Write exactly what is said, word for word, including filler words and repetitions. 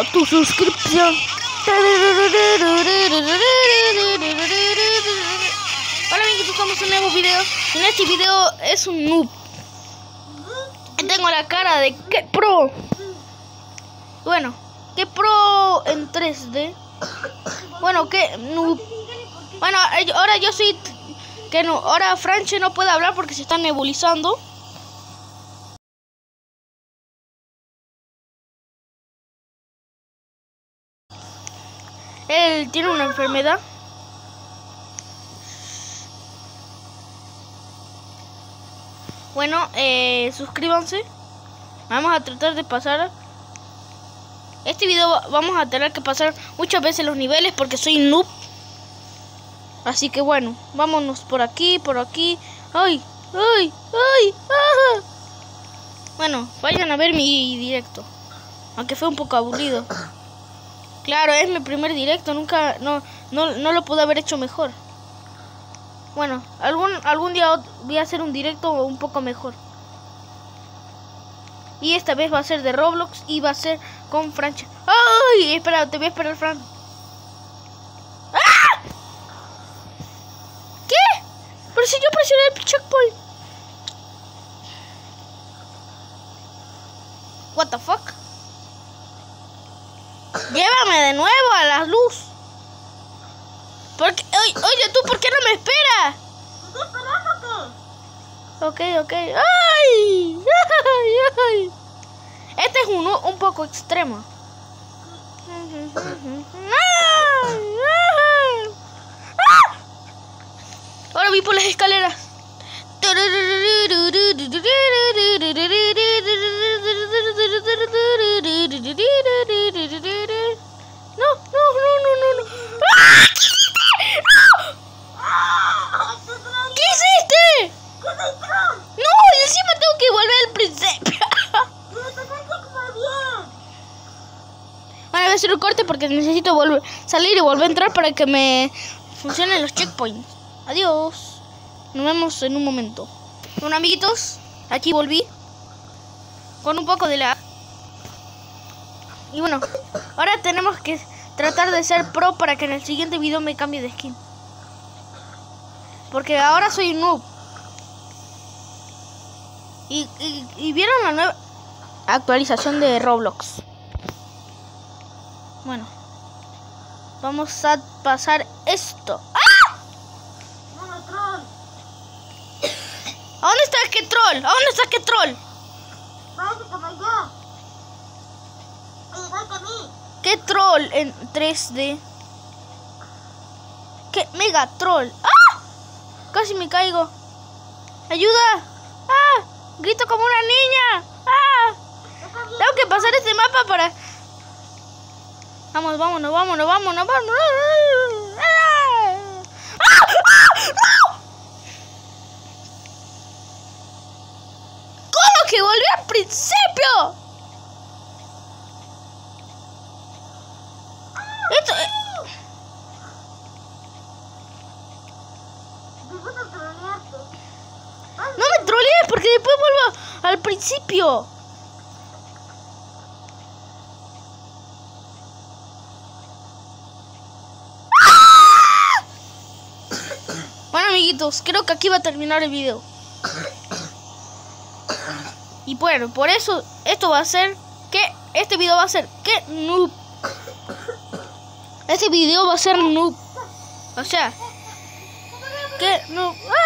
tu suscripción. Hola amiguitos, estamos en un nuevo video. En este video es un noob. Tengo la cara de que pro. Bueno, que pro en tres D. Bueno, que noob. Bueno, ahora yo soy que no. Ahora Franche no puede hablar porque se está nebulizando. Él tiene una enfermedad. Bueno, eh, suscríbanse. Vamos a tratar de pasar. Este video vamos a tener que pasar muchas veces los niveles porque soy noob. Así que bueno, vámonos por aquí, por aquí. ¡Ay! ¡Ay! ¡Ay! ¡Ah! Bueno, vayan a ver mi directo. Aunque fue un poco aburrido. Claro, es mi primer directo, nunca, no, no, no lo pude haber hecho mejor. Bueno, algún, algún día voy a hacer un directo un poco mejor. Y esta vez va a ser de Roblox y va a ser con Franche. ¡Ay! Espera, te voy a esperar, Fran. ¡Ah! ¿Qué? Pero si yo presioné el checkpoint. What the fuck? Llévame de nuevo a la luz. Porque, oye, oye, ¿tú por qué no me esperas? Estoy esperándote. Ok, ok. ¡Ay! ¡Ay! ¡Ay! Este es uno un poco extremo. ¡Ay! ¡Ay! ¡Ah! Ahora vi por las escaleras. No, no, no, no, no, no. ¡Ah! ¿Qué hiciste? No, y encima tengo que volver al principio. Bueno, voy a hacer un corte porque necesito volver, salir y volver a entrar para que me funcionen los checkpoints. Adiós. Nos vemos en un momento. Bueno, amiguitos, aquí volví con un poco de lag. Y bueno, ahora tenemos que tratar de ser pro para que en el siguiente video me cambie de skin. Porque ahora soy un noob. Y, y, y vieron la nueva actualización de Roblox. Bueno, vamos a pasar esto. ¡Ah! ¿A dónde está que troll? ¿A dónde está que troll? ¿Qué troll en tres D? ¿Qué mega troll? ¡Ah! Casi me caigo. ¡Ayuda! ¡Ah! Grito como una niña. ¡Ah! Tengo que pasar este mapa para... Vamos, vámonos, vámonos, vámonos, vámonos. ¡Ah! ¡Ah! ¡Ah! ¿Cómo que volví al principio? Esto... Eh. No me trolees porque después vuelvo al principio. ¡Ah! Bueno amiguitos, creo que aquí va a terminar el video. Y bueno, por eso esto va a ser que este video va a ser que noob. Este video va a ser noob. O sea, que no. ¡Ah!